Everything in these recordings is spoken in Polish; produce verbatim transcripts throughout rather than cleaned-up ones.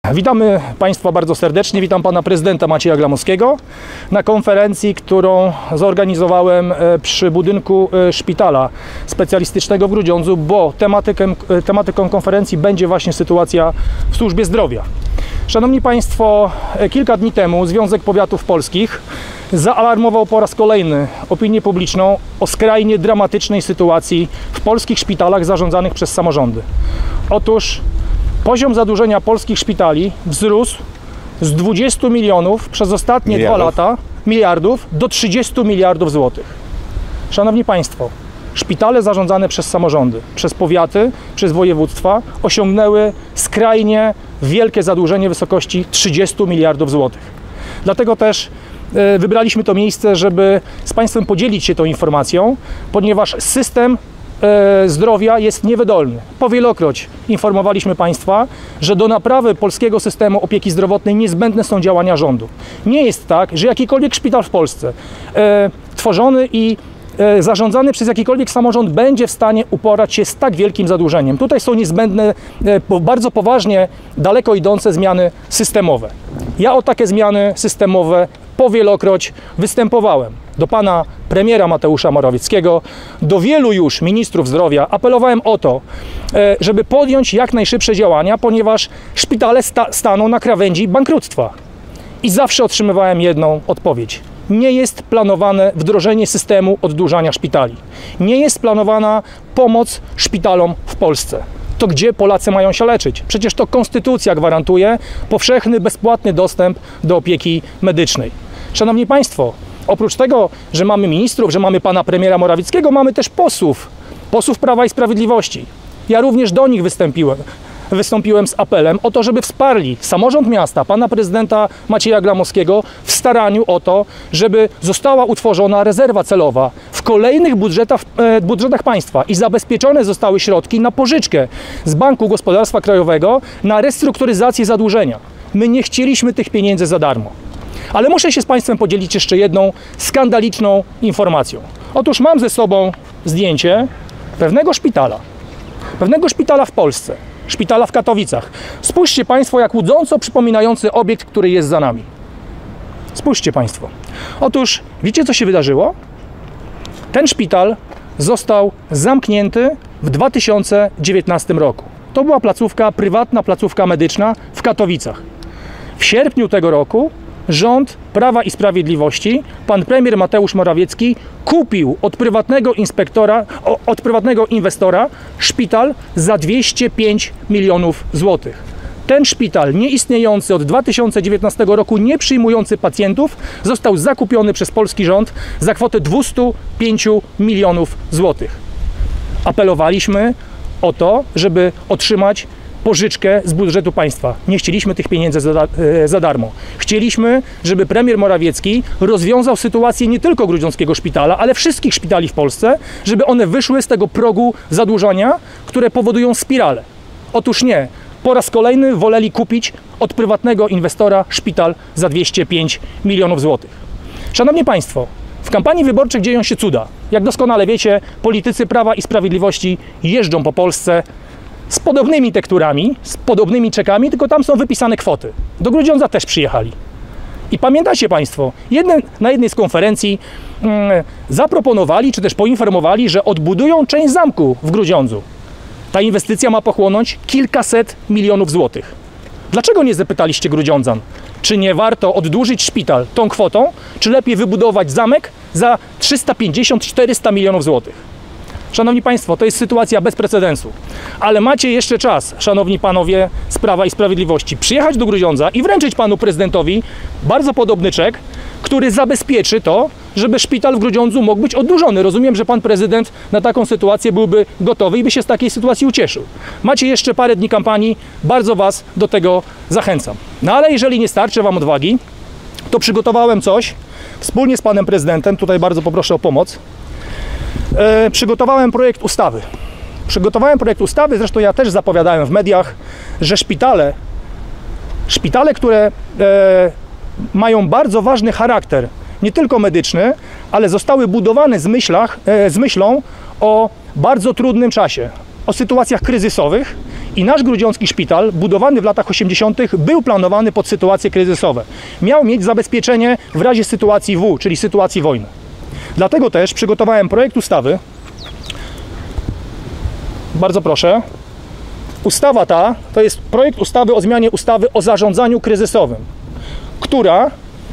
Witamy Państwa bardzo serdecznie, witam Pana Prezydenta Macieja Glamowskiego na konferencji, którą zorganizowałem przy budynku Szpitala Specjalistycznego w Grudziądzu, bo tematyką, tematyką konferencji będzie właśnie sytuacja w służbie zdrowia. Szanowni Państwo, kilka dni temu Związek Powiatów Polskich zaalarmował po raz kolejny opinię publiczną o skrajnie dramatycznej sytuacji w polskich szpitalach zarządzanych przez samorządy. Otóż poziom zadłużenia polskich szpitali wzrósł z dwudziestu milionów przez ostatnie dwa lata miliardów do trzydziestu miliardów złotych. Szanowni Państwo, szpitale zarządzane przez samorządy, przez powiaty, przez województwa osiągnęły skrajnie wielkie zadłużenie w wysokości trzydziestu miliardów złotych. Dlatego też wybraliśmy to miejsce, żeby z Państwem podzielić się tą informacją, ponieważ system zdrowia jest niewydolny. Powielokroć informowaliśmy Państwa, że do naprawy polskiego systemu opieki zdrowotnej niezbędne są działania rządu. Nie jest tak, że jakikolwiek szpital w Polsce e, tworzony i e, zarządzany przez jakikolwiek samorząd będzie w stanie uporać się z tak wielkim zadłużeniem. Tutaj są niezbędne e, bardzo poważnie, daleko idące zmiany systemowe. Ja o takie zmiany systemowe powielokroć występowałem. Do pana premiera Mateusza Morawieckiego, do wielu już ministrów zdrowia apelowałem o to, żeby podjąć jak najszybsze działania, ponieważ szpitale sta staną na krawędzi bankructwa. I zawsze otrzymywałem jedną odpowiedź. Nie jest planowane wdrożenie systemu oddłużania szpitali. Nie jest planowana pomoc szpitalom w Polsce. To gdzie Polacy mają się leczyć? Przecież to konstytucja gwarantuje powszechny, bezpłatny dostęp do opieki medycznej. Szanowni Państwo, oprócz tego, że mamy ministrów, że mamy pana premiera Morawieckiego, mamy też posłów, posłów Prawa i Sprawiedliwości. Ja również do nich wystąpiłem, wystąpiłem z apelem o to, żeby wsparli samorząd miasta, pana prezydenta Macieja Glamowskiego w staraniu o to, żeby została utworzona rezerwa celowa w kolejnych budżetach, e, budżetach państwa i zabezpieczone zostały środki na pożyczkę z Banku Gospodarstwa Krajowego na restrukturyzację zadłużenia. My nie chcieliśmy tych pieniędzy za darmo. Ale muszę się z Państwem podzielić jeszcze jedną skandaliczną informacją. Otóż mam ze sobą zdjęcie pewnego szpitala, pewnego szpitala w Polsce, szpitala w Katowicach. Spójrzcie Państwo, jak łudząco przypominający obiekt, który jest za nami. Spójrzcie Państwo. Otóż wiecie, co się wydarzyło? Ten szpital został zamknięty w dwa tysiące dziewiętnastym roku. To była placówka, prywatna placówka medyczna w Katowicach. W sierpniu tego roku rząd Prawa i Sprawiedliwości, pan premier Mateusz Morawiecki kupił od prywatnego inspektora, od prywatnego inwestora szpital za dwieście pięć milionów złotych. Ten szpital, nieistniejący od dwa tysiące dziewiętnastego roku, nie przyjmujący pacjentów, został zakupiony przez polski rząd za kwotę dwustu pięciu milionów złotych. Apelowaliśmy o to, żeby otrzymać pożyczkę z budżetu państwa. Nie chcieliśmy tych pieniędzy za, za darmo. Chcieliśmy, żeby premier Morawiecki rozwiązał sytuację nie tylko grudziąckiego szpitala, ale wszystkich szpitali w Polsce, żeby one wyszły z tego progu zadłużania, które powodują spiralę. Otóż nie. Po raz kolejny woleli kupić od prywatnego inwestora szpital za dwieście pięć milionów złotych. Szanowni Państwo, w kampanii wyborczej dzieją się cuda. Jak doskonale wiecie, politycy Prawa i Sprawiedliwości jeżdżą po Polsce z podobnymi tekturami, z podobnymi czekami, tylko tam są wypisane kwoty. Do Grudziądza też przyjechali. I pamiętacie Państwo, jedne, na jednej z konferencji mm, zaproponowali, czy też poinformowali, że odbudują część zamku w Grudziądzu. Ta inwestycja ma pochłonąć kilkaset milionów złotych. Dlaczego nie zapytaliście Grudziądzan, czy nie warto oddłużyć szpital tą kwotą, czy lepiej wybudować zamek za trzysta pięćdziesiąt do czterystu milionów złotych? Szanowni Państwo, to jest sytuacja bez precedensu. Ale macie jeszcze czas, szanowni panowie z Prawa i Sprawiedliwości, przyjechać do Grudziądza i wręczyć panu prezydentowi bardzo podobny czek, który zabezpieczy to, żeby szpital w Grudziądzu mógł być oddłużony. Rozumiem, że pan prezydent na taką sytuację byłby gotowy i by się z takiej sytuacji ucieszył. Macie jeszcze parę dni kampanii, bardzo was do tego zachęcam. No ale jeżeli nie starczy wam odwagi, to przygotowałem coś wspólnie z panem prezydentem, tutaj bardzo poproszę o pomoc. E, przygotowałem projekt ustawy. Przygotowałem projekt ustawy, zresztą ja też zapowiadałem w mediach, że szpitale, szpitale, które e, mają bardzo ważny charakter, nie tylko medyczny, ale zostały budowane z, myślach, e, z myślą o bardzo trudnym czasie, o sytuacjach kryzysowych I nasz grudziącki szpital, budowany w latach osiemdziesiątych, był planowany pod sytuacje kryzysowe. Miał mieć zabezpieczenie w razie sytuacji W, czyli sytuacji wojny. Dlatego też przygotowałem projekt ustawy. Bardzo proszę. Ustawa ta to jest projekt ustawy o zmianie ustawy o zarządzaniu kryzysowym, która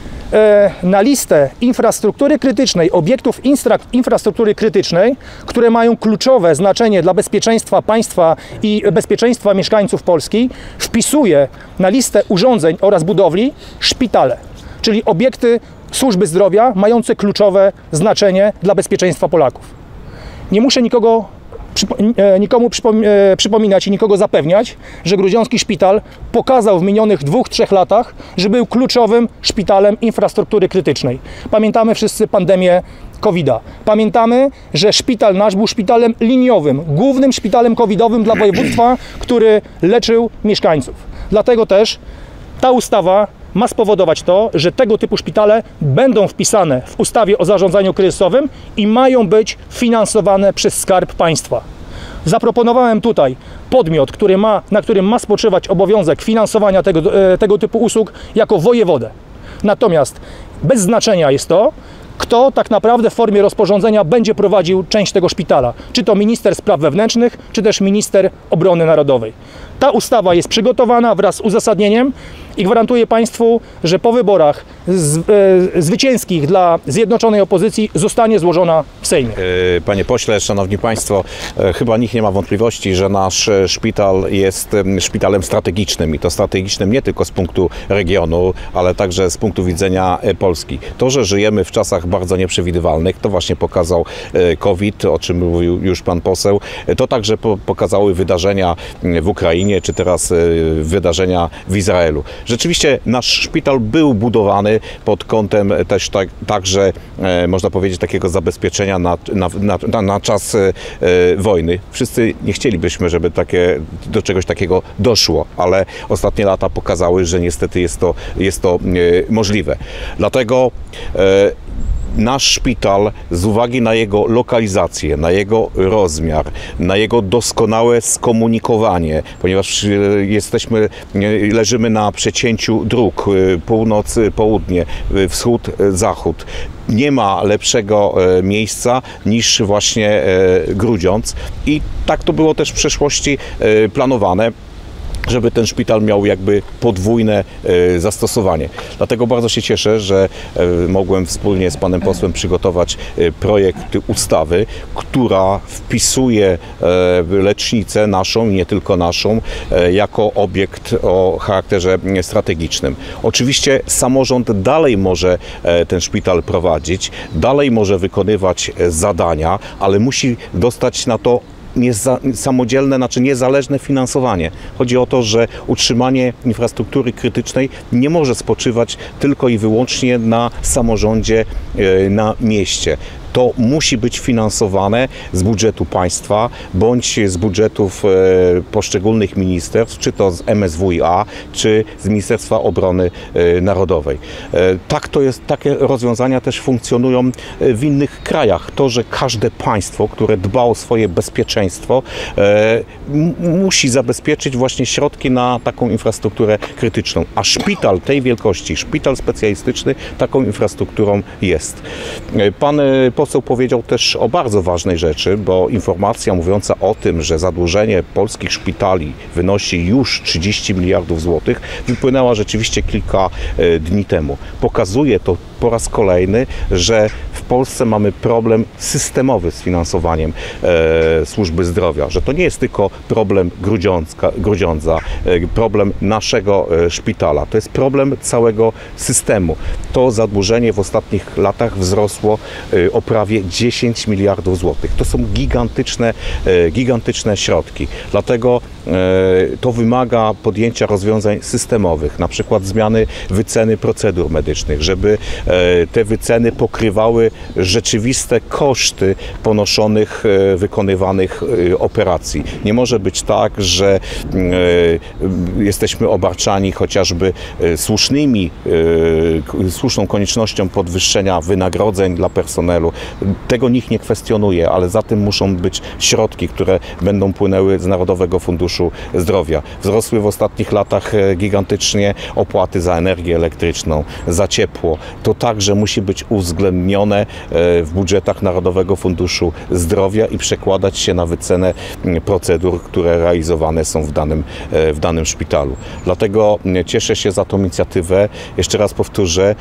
na listę infrastruktury krytycznej, obiektów infrastruktury krytycznej, które mają kluczowe znaczenie dla bezpieczeństwa państwa i bezpieczeństwa mieszkańców Polski, wpisuje na listę urządzeń oraz budowli szpitale, czyli obiekty służby zdrowia mające kluczowe znaczenie dla bezpieczeństwa Polaków. Nie muszę nikogo nikomu przypominać i nikogo zapewniać, że Grudziącki Szpital pokazał w minionych dwóch, trzech latach, że był kluczowym szpitalem infrastruktury krytycznej. Pamiętamy wszyscy pandemię kowida. Pamiętamy, że szpital nasz był szpitalem liniowym, głównym szpitalem covidowym dla województwa, który leczył mieszkańców. Dlatego też ta ustawa ma spowodować to, że tego typu szpitale będą wpisane w ustawie o zarządzaniu kryzysowym i mają być finansowane przez Skarb Państwa. Zaproponowałem tutaj podmiot, który ma, na którym ma spoczywać obowiązek finansowania tego, tego typu usług jako wojewodę. Natomiast bez znaczenia jest to, kto tak naprawdę w formie rozporządzenia będzie prowadził część tego szpitala. Czy to minister spraw wewnętrznych, czy też minister obrony narodowej. Ta ustawa jest przygotowana wraz z uzasadnieniem i gwarantuję Państwu, że po wyborach z, e, zwycięskich dla zjednoczonej opozycji zostanie złożona w Sejmie. Panie pośle, szanowni Państwo, chyba nikt nie ma wątpliwości, że nasz szpital jest szpitalem strategicznym i to strategicznym nie tylko z punktu regionu, ale także z punktu widzenia Polski. To, że żyjemy w czasach bardzo nieprzewidywalnych, to właśnie pokazał COVID, o czym mówił już pan poseł. To także pokazały wydarzenia w Ukrainie, czy teraz wydarzenia w Izraelu. Rzeczywiście nasz szpital był budowany pod kątem też tak, także, e, można powiedzieć, takiego zabezpieczenia na, na, na, na czas e, wojny. Wszyscy nie chcielibyśmy, żeby takie, do czegoś takiego doszło, ale ostatnie lata pokazały, że niestety jest to, jest to e, możliwe. Dlatego e, nasz szpital z uwagi na jego lokalizację, na jego rozmiar, na jego doskonałe skomunikowanie, ponieważ jesteśmy, leżymy na przecięciu dróg północ, południe, wschód, zachód. Nie ma lepszego miejsca niż właśnie Grudziądz i tak to było też w przeszłości planowane, żeby ten szpital miał jakby podwójne e, zastosowanie. Dlatego bardzo się cieszę, że e, mogłem wspólnie z panem posłem przygotować e, projekt ustawy, która wpisuje e, lecznicę naszą i nie tylko naszą e, jako obiekt o charakterze strategicznym. Oczywiście samorząd dalej może e, ten szpital prowadzić, dalej może wykonywać e, zadania, ale musi dostać na to Nieza, samodzielne, znaczy niezależne finansowanie. Chodzi o to, że utrzymanie infrastruktury krytycznej nie może spoczywać tylko i wyłącznie na samorządzie, na mieście. To musi być finansowane z budżetu państwa bądź z budżetów poszczególnych ministerstw, czy to z M S W i A, czy z Ministerstwa Obrony Narodowej. Tak to jest, takie rozwiązania też funkcjonują w innych krajach. To, że każde państwo, które dba o swoje bezpieczeństwo, musi zabezpieczyć właśnie środki na taką infrastrukturę krytyczną. A szpital tej wielkości, szpital specjalistyczny taką infrastrukturą jest. Pan poseł powiedział też o bardzo ważnej rzeczy, bo informacja mówiąca o tym, że zadłużenie polskich szpitali wynosi już trzydzieści miliardów złotych, wypłynęła rzeczywiście kilka dni temu. Pokazuje to po raz kolejny, że w Polsce mamy problem systemowy z finansowaniem e, służby zdrowia, że to nie jest tylko problem Grudziącka, Grudziądza, e, problem naszego e, szpitala, to jest problem całego systemu. To zadłużenie w ostatnich latach wzrosło e, o prawie dziesięć miliardów złotych. To są gigantyczne, e, gigantyczne środki. Dlatego e, to wymaga podjęcia rozwiązań systemowych, na przykład zmiany wyceny procedur medycznych, żeby e, te wyceny pokrywały rzeczywiste koszty ponoszonych, wykonywanych operacji. Nie może być tak, że jesteśmy obarczani chociażby słusznymi, słuszną koniecznością podwyższenia wynagrodzeń dla personelu, Tego nikt nie kwestionuje, ale za tym muszą być środki, które będą płynęły z Narodowego Funduszu Zdrowia. Wzrosły w ostatnich latach gigantycznie opłaty za energię elektryczną, za ciepło. To także musi być uwzględnione w budżetach Narodowego Funduszu Zdrowia i przekładać się na wycenę procedur, które realizowane są w danym, w danym szpitalu. Dlatego cieszę się za tą inicjatywę. Jeszcze raz powtórzę,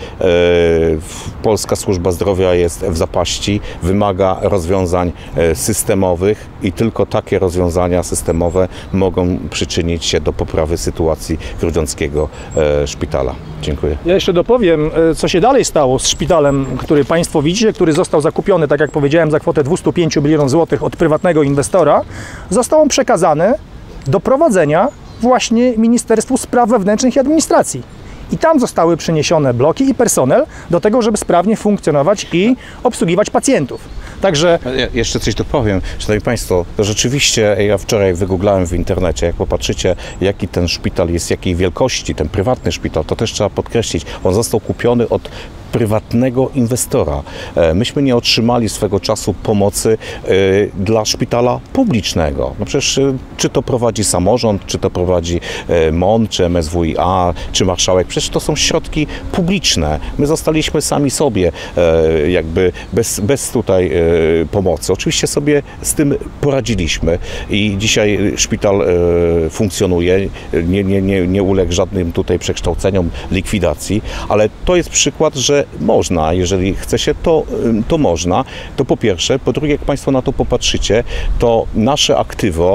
polska służba zdrowia jest w zapaści, wymaga rozwiązań systemowych i tylko takie rozwiązania systemowe mogą przyczynić się do poprawy sytuacji grudziąckiego szpitala. Dziękuję. Ja jeszcze dopowiem, co się dalej stało z szpitalem, który Państwo widzicie, który został zakupiony, tak jak powiedziałem, za kwotę dwieście pięć milionów złotych od prywatnego inwestora. Został on przekazany do prowadzenia właśnie Ministerstwu Spraw Wewnętrznych i Administracji. I tam zostały przeniesione bloki i personel do tego, żeby sprawnie funkcjonować i obsługiwać pacjentów. Także... Ja jeszcze coś tu powiem. Szanowni Państwo, to rzeczywiście ja wczoraj wygooglałem w internecie, jak popatrzycie, jaki ten szpital jest, jakiej wielkości, ten prywatny szpital, to też trzeba podkreślić, on został kupiony od prywatnego inwestora. Myśmy nie otrzymali swego czasu pomocy dla szpitala publicznego. No przecież czy to prowadzi samorząd, czy to prowadzi M O N, czy M S W i A, czy marszałek, przecież to są środki publiczne. My zostaliśmy sami sobie jakby bez, bez tutaj pomocy. Oczywiście sobie z tym poradziliśmy i dzisiaj szpital funkcjonuje, nie, nie, nie, nie uległ żadnym tutaj przekształceniom, likwidacji, ale to jest przykład, że można, jeżeli chce się, to, to można. To po pierwsze. Po drugie, jak Państwo na to popatrzycie, to nasze aktywo,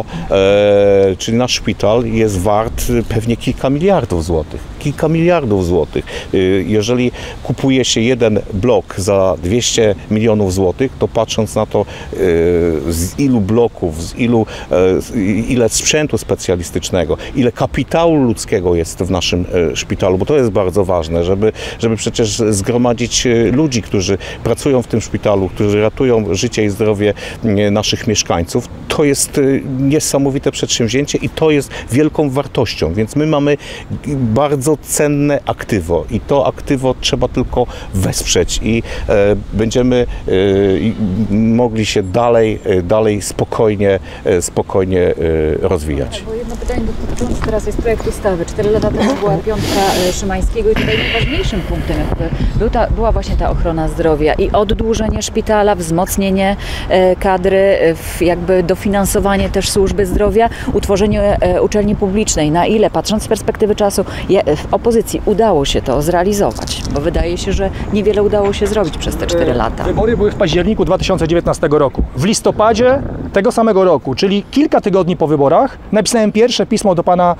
e, czyli nasz szpital jest wart pewnie kilka miliardów złotych. Kilka miliardów złotych. E, jeżeli kupuje się jeden blok za dwieście milionów złotych, to patrząc na to, e, z ilu bloków, z ilu, e, ile sprzętu specjalistycznego, ile kapitału ludzkiego jest w naszym e, szpitalu, bo to jest bardzo ważne, żeby, żeby przecież zgromadzić gromadzić ludzi, którzy pracują w tym szpitalu, którzy ratują życie i zdrowie naszych mieszkańców. To jest niesamowite przedsięwzięcie i to jest wielką wartością, więc my mamy bardzo cenne aktywo i to aktywo trzeba tylko wesprzeć i e, będziemy e, mogli się dalej, dalej spokojnie, spokojnie e, rozwijać. Bo jedno pytanie dotyczące teraz jest projekt ustawy. Cztery lata temu była piątka Szymańskiego i tutaj najważniejszym punktem jakby był ta, była właśnie ta ochrona zdrowia i oddłużenie szpitala, wzmocnienie e, kadry, w, jakby dofinansowanie też służby zdrowia, utworzenie e, uczelni publicznej. Na ile, patrząc z perspektywy czasu, je, w opozycji udało się to zrealizować? Bo wydaje się, że niewiele udało się zrobić przez te cztery lata. Wybory były w październiku dwa tysiące dziewiętnastego roku. W listopadzie tego samego roku, czyli kilka tygodni po wyborach, napisałem pierwsze pismo do pana,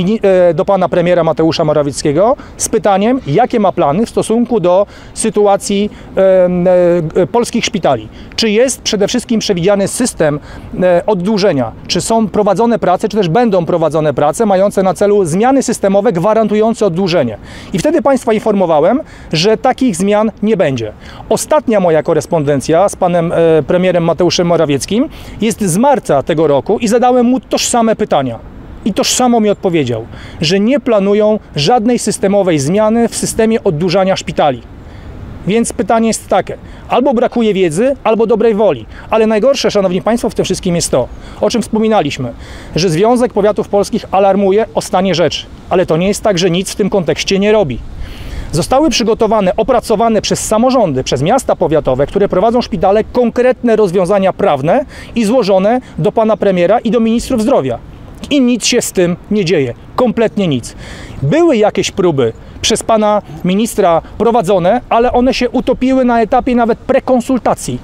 do pana premiera Mateusza Morawieckiego z pytaniem, jakie ma plany w stosunku do sytuacji e, e, polskich szpitali. Czy jest przede wszystkim przewidziany system e, oddłużenia? Czy są prowadzone prace, czy też będą prowadzone prace mające na celu zmiany systemowe gwarantujące oddłużenie? I wtedy Państwa informowałem, że takich zmian nie będzie. Ostatnia moja korespondencja z panem e, premierem Mateuszem Morawieckim jest z marca tego roku i zadałem mu tożsame pytania. I tożsamo mi odpowiedział, że nie planują żadnej systemowej zmiany w systemie oddłużania szpitali. Więc pytanie jest takie, albo brakuje wiedzy, albo dobrej woli. Ale najgorsze, Szanowni Państwo, w tym wszystkim jest to, o czym wspominaliśmy, że Związek Powiatów Polskich alarmuje o stanie rzeczy. Ale to nie jest tak, że nic w tym kontekście nie robi. Zostały przygotowane, opracowane przez samorządy, przez miasta powiatowe, które prowadzą szpitale, konkretne rozwiązania prawne i złożone do pana premiera i do ministrów zdrowia. I nic się z tym nie dzieje. Kompletnie nic. Były jakieś próby przez pana ministra prowadzone, ale one się utopiły na etapie nawet prekonsultacji.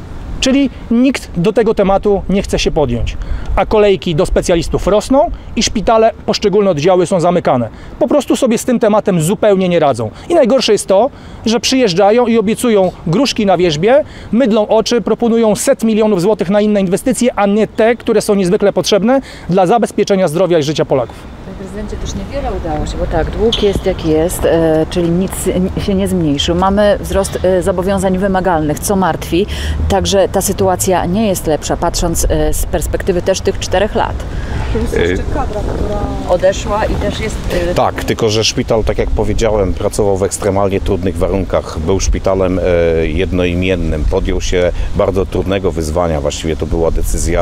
Czyli nikt do tego tematu nie chce się podjąć. A kolejki do specjalistów rosną i szpitale, poszczególne oddziały są zamykane. Po prostu sobie z tym tematem zupełnie nie radzą. I najgorsze jest to, że przyjeżdżają i obiecują gruszki na wierzbie, mydlą oczy, proponują set milionów złotych na inne inwestycje, a nie te, które są niezwykle potrzebne dla zabezpieczenia zdrowia i życia Polaków. Panie prezydencie, też niewiele udało się, bo tak, dług jest jaki jest, e, czyli nic się nie zmniejszył. Mamy wzrost e, zobowiązań wymagalnych, co martwi, także ta sytuacja nie jest lepsza, patrząc e, z perspektywy też tych czterech lat. Plus jeszcze kadra, która odeszła i też jest... y, Tak, tylko że szpital, tak jak powiedziałem, pracował w ekstremalnie trudnych warunkach. Był szpitalem e, jednoimiennym. Podjął się bardzo trudnego wyzwania. Właściwie to była decyzja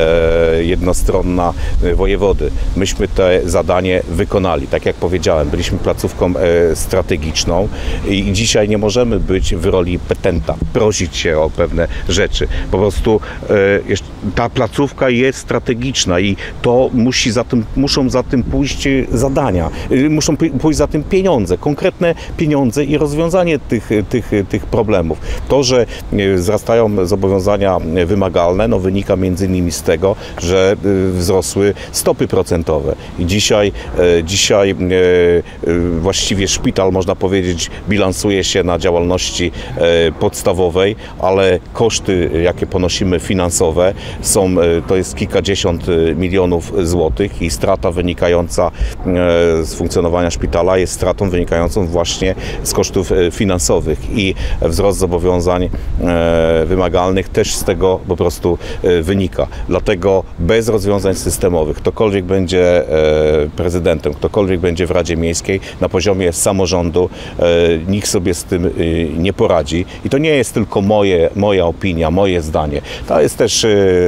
e, jednostronna e, wojewody. Myśmy to zadanie wykonali. Tak jak powiedziałem, byliśmy placówką e, strategiczną i dzisiaj nie możemy być w roli petenta, prosić się o pewne rzeczy. Po prostu e, jeszcze ta placówka jest strategiczna i to musi za tym, muszą za tym pójść zadania, muszą pójść za tym pieniądze, konkretne pieniądze i rozwiązanie tych, tych, tych problemów. To, że wzrastają zobowiązania wymagalne, no wynika między innymi z tego, że wzrosły stopy procentowe i dzisiaj, dzisiaj właściwie szpital, można powiedzieć, bilansuje się na działalności podstawowej, ale koszty, jakie ponosimy finansowe, są, to jest kilkadziesiąt milionów złotych i strata wynikająca z funkcjonowania szpitala jest stratą wynikającą właśnie z kosztów finansowych i wzrost zobowiązań wymagalnych też z tego po prostu wynika. Dlatego bez rozwiązań systemowych, ktokolwiek będzie prezydentem, ktokolwiek będzie w Radzie Miejskiej na poziomie samorządu, nikt sobie z tym nie poradzi i to nie jest tylko moje, moja opinia, moje zdanie. To jest też,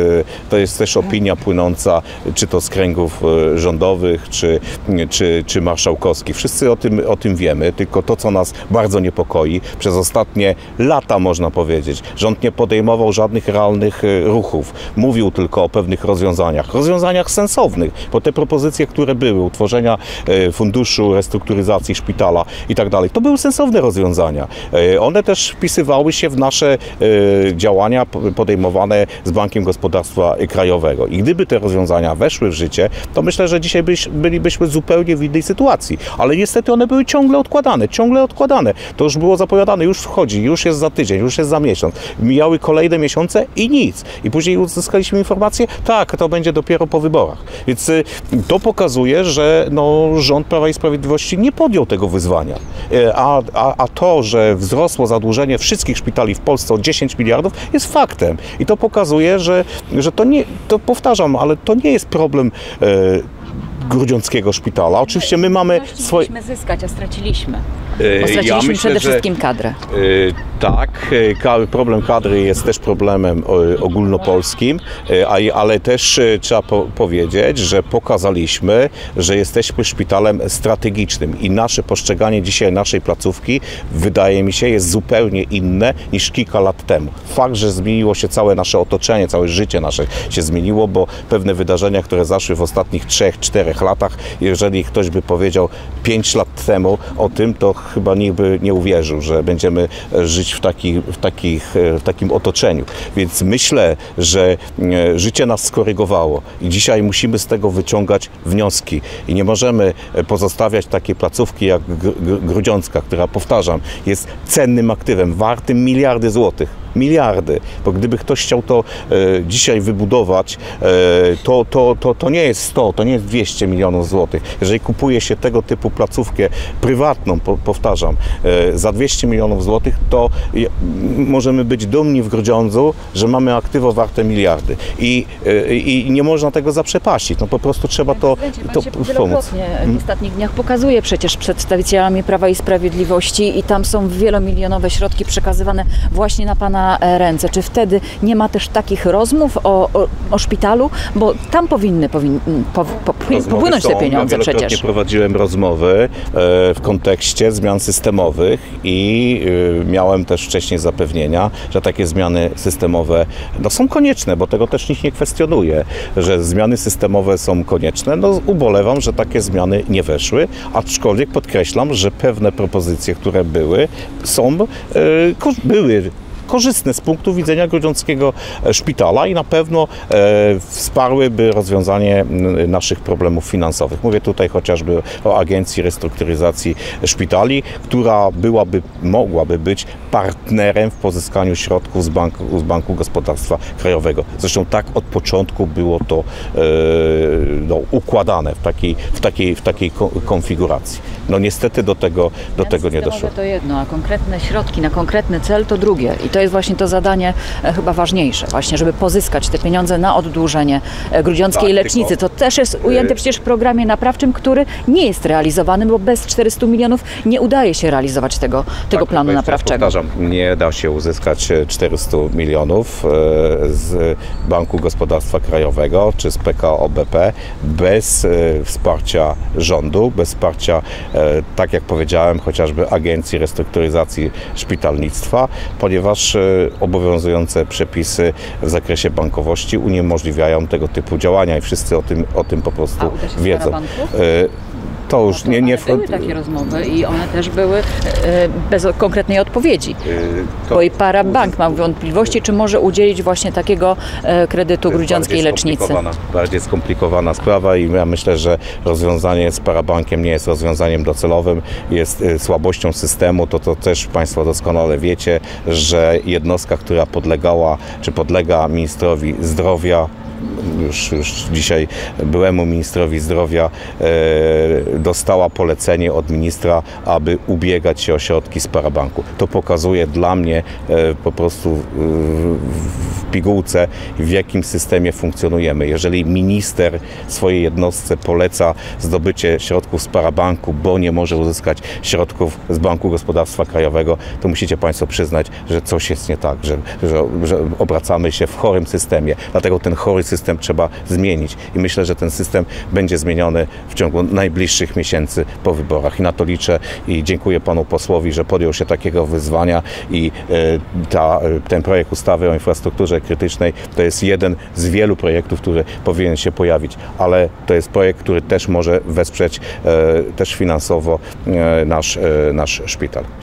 to jest też opinia płynąca czy to z kręgów rządowych, czy, czy, czy marszałkowskich. Wszyscy o tym, o tym wiemy, tylko to, co nas bardzo niepokoi, przez ostatnie lata, można powiedzieć, rząd nie podejmował żadnych realnych ruchów. Mówił tylko o pewnych rozwiązaniach. Rozwiązaniach sensownych, bo te propozycje, które były, utworzenia funduszu restrukturyzacji szpitala i tak dalej, to były sensowne rozwiązania. One też wpisywały się w nasze działania podejmowane z Bankiem Gospodarstwa Krajowego. I gdyby te rozwiązania weszły w życie, to myślę, że dzisiaj byś, bylibyśmy zupełnie w innej sytuacji. Ale niestety one były ciągle odkładane, ciągle odkładane. To już było zapowiadane, już wchodzi, już jest za tydzień, już jest za miesiąc. Mijały kolejne miesiące i nic. I później uzyskaliśmy informację, tak, to będzie dopiero po wyborach. Więc y, to pokazuje, że no, rząd Prawa i Sprawiedliwości nie podjął tego wyzwania. Y, a, a, a to, że wzrosło zadłużenie wszystkich szpitali w Polsce o dziesięć miliardów, jest faktem. I to pokazuje, że, że to nie, to powtarzam, ale to nie jest problem y, grudziąckiego szpitala. Oczywiście my mamy swoje... Chcieliśmy zyskać, a straciliśmy. Yy, Bo straciliśmy ja myślę, przede że, wszystkim kadrę. Yy, tak, yy, ka- problem kadry jest też problemem yy, ogólnopolskim, yy, a, ale też yy, trzeba po- powiedzieć, że pokazaliśmy, że jesteśmy szpitalem strategicznym i nasze postrzeganie dzisiaj naszej placówki, wydaje mi się, jest zupełnie inne niż kilka lat temu. Fakt, że zmieniło się całe nasze otoczenie, całe życie nasze się zmieniło, bo pewne wydarzenia, które zaszły w ostatnich trzech, czterech latach, jeżeli ktoś by powiedział pięć lat temu o tym, to chyba nikt by nie uwierzył, że będziemy żyć w, taki, w, takich, w takim otoczeniu. Więc myślę, że życie nas skorygowało i dzisiaj musimy z tego wyciągać wnioski i nie możemy pozostawiać takiej placówki jak Grudziącka, która, powtarzam, jest cennym aktywem, wartym miliardy złotych. Miliardy, bo gdyby ktoś chciał to e, dzisiaj wybudować, e, to, to, to, to nie jest sto, to nie jest dwieście milionów złotych. Jeżeli kupuje się tego typu placówkę prywatną, po, powtarzam, e, za dwieście milionów złotych, to je, możemy być dumni w Grudziądzu, że mamy aktywo warte miliardy. I, e, i nie można tego zaprzepaścić. No po prostu trzeba to, to się pomóc. wielokrotnie w ostatnich dniach pokazuje przecież przedstawicielami Prawa i Sprawiedliwości i tam są wielomilionowe środki przekazywane właśnie na Pana ręce. Czy wtedy nie ma też takich rozmów o, o, o szpitalu? Bo tam powinny, powin, po, po, popłynąć te pieniądze ja przecież. prowadziłem rozmowy e, w kontekście zmian systemowych i e, miałem też wcześniej zapewnienia, że takie zmiany systemowe no, są konieczne, bo tego też nikt nie kwestionuje, że zmiany systemowe są konieczne. No, ubolewam, że takie zmiany nie weszły, aczkolwiek podkreślam, że pewne propozycje, które były, są, e, były korzystne z punktu widzenia grudziąckiego szpitala i na pewno e, wsparłyby rozwiązanie naszych problemów finansowych. Mówię tutaj chociażby o Agencji Restrukturyzacji Szpitali, która byłaby, mogłaby być partnerem w pozyskaniu środków z Banku, z Banku Gospodarstwa Krajowego. Zresztą tak od początku było to e, no, układane w takiej, w takiej, w takiej konfiguracji. No niestety do tego, do tego nie doszło. To jedno, a konkretne środki na konkretny cel to drugie. I to jest właśnie to zadanie e, chyba ważniejsze, właśnie, żeby pozyskać te pieniądze na oddłużenie e, grudziąckiej Tak, lecznicy. tylko- To też jest ujęte przecież w programie naprawczym, który nie jest realizowany, bo bez czterystu milionów nie udaje się realizować tego, tego Tak, planu tylko jeszcze raz naprawczego. Powtarzam, nie da się uzyskać czterystu milionów e, z Banku Gospodarstwa Krajowego czy z P K O B P bez e, wsparcia rządu, bez wsparcia, e, tak jak powiedziałem, chociażby Agencji Restrukturyzacji Szpitalnictwa, ponieważ e, obowiązujące przepisy w zakresie bankowości uniemożliwiają tego typu działania i wszyscy o tym, o tym po prostu A uda się z wiedzą. parabanków? E, To już nie, nie Ale były takie rozmowy i one też były e, bez konkretnej odpowiedzi. e, to- Bo i Parabank ma wątpliwości, czy może udzielić właśnie takiego e, kredytu To jest grudziąckiej bardziej lecznicy. skomplikowana- Bardziej skomplikowana sprawa i ja myślę, że rozwiązanie z Parabankiem nie jest rozwiązaniem docelowym, jest y, słabością systemu. To, to też Państwo doskonale wiecie, że jednostka, która podlegała czy podlega ministrowi zdrowia, już, już dzisiaj byłemu ministrowi zdrowia, e, dostała polecenie od ministra, aby ubiegać się o środki z Parabanku. To pokazuje dla mnie e, po prostu e, w pigułce, w jakim systemie funkcjonujemy. Jeżeli minister swojej jednostce poleca zdobycie środków z Parabanku, bo nie może uzyskać środków z Banku Gospodarstwa Krajowego, to musicie Państwo przyznać, że coś jest nie tak, że, że, że obracamy się w chorym systemie. Dlatego ten chory system trzeba zmienić i myślę, że ten system będzie zmieniony w ciągu najbliższych miesięcy po wyborach i na to liczę i dziękuję panu posłowi, że podjął się takiego wyzwania i e, ta, ten projekt ustawy o infrastrukturze krytycznej to jest jeden z wielu projektów, który powinien się pojawić, ale to jest projekt, który też może wesprzeć e, też finansowo e, nasz, e, nasz szpital.